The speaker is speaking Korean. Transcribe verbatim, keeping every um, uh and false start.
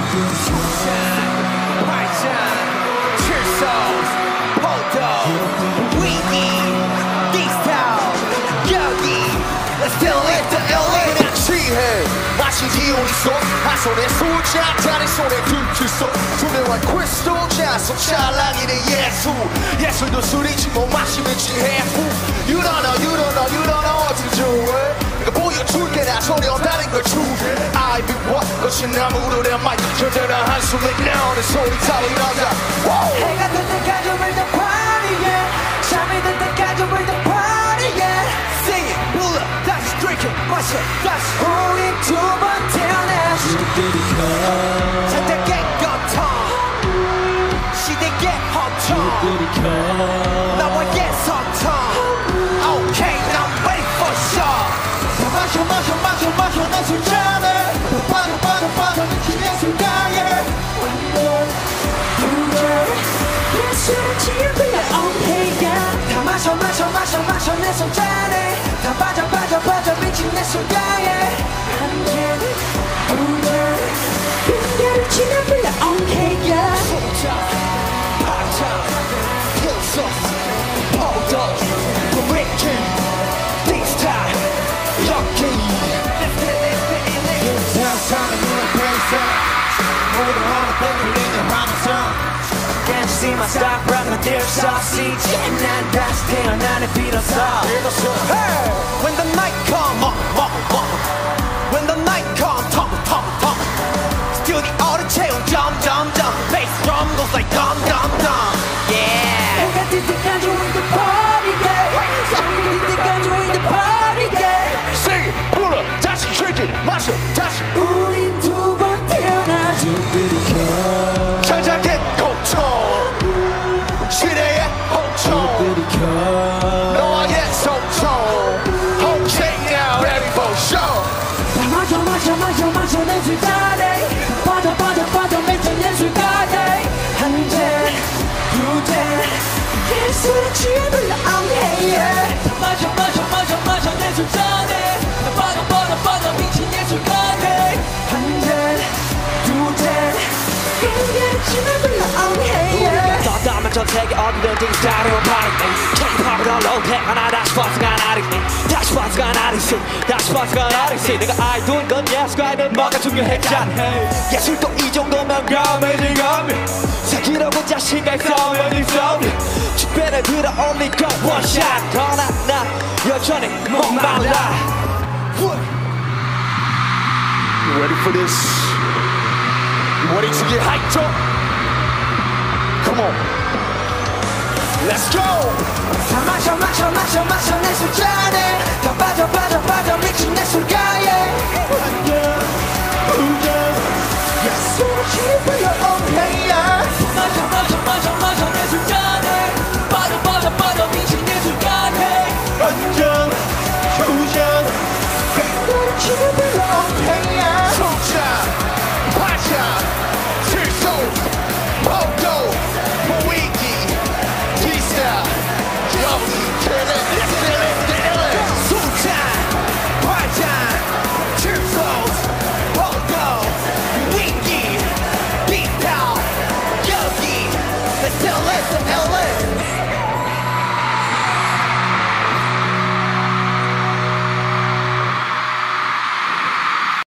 기울이소 한 손에 술잔 다른 손에 들키소 투명한 크리스탈 잔속 찰랑이는 예술 예술도 술이지 못 마시면 취해 You don't know you don't know you don't know what to do 내가 보여줄게 나 전혀 없다는 걸 truth I be what 거친 나무로 내 마이크 겨드랑 한숨을 내오는 소리 타고 일어나자 해가 뜰 때까지 we're the party yeah 잠이 들 때까지 we're the party yeah Sing it 불러 다시 drink it 마셔 다시 우리 두 번 태어나 선택의 고통 시대의 허통 나와의 소통 Okay I'm ready for sure 다 마셔 마셔 마셔 마셔 내 술잔에 더 빠져 빠져 빠져 미친 내 술가에 예술을 지으려 Okay yeah 다 마셔 마셔 마셔 마셔 내 술잔에 다 빠져 빠져 빠져 미친 내 술가에 한 잔 두 잔 빈대를 지나불려 Okay yeah Can't see my stock running their sausage 난 다시 태어나는 비로소 When the night come up, up, up. When the night come tongue, tongue, tongue. Still the auto 채운 dum, dum, dum. Bass drum goes like dum, dum, dum. Yeah 해가 뜰 때까지 we're the party yeah 잠이 들 때까지 we're the party yeah Sing it, 불러, 다시 drink it, 마셔, 다시 우린 두 번 태어나 창작의 고통 시대의 호통 너와의 소통 Okay now ready for show 다 마셔 마셔 마셔 마셔 내 술잔에 빠져 빠져 빠져 미친 내 술가에 한 잔 두 잔 예술을 취해불러 Okay yeah 다 마셔 마셔 마셔 마셔 내 술잔에 다 빠져 빠져 빠져 미친 내 술가에 한 잔 두 잔 예술을 취해불러 Okay yeah 떴다면 전 세계 어디든지 스타일을 바르네 K-POP을 올라오게 하나 다시 버스가 나르네 다시 버스가 나르시 다시 버스가 나르시 내가 아이돌 건 예술가에는 뭐가 중요했잖아 예술도 이 정도면 감이지 감이 새기려고 자신감 있으면 있으면 축배를 들어 올릴 건 원샷 그러나 나 여전히 목말라 You ready for this? You ready to get hyped up? Come on Let's go! 다 마셔 마셔 마셔 마셔 내 술잔에 다 빠져 빠져 빠져 미친 내 술가에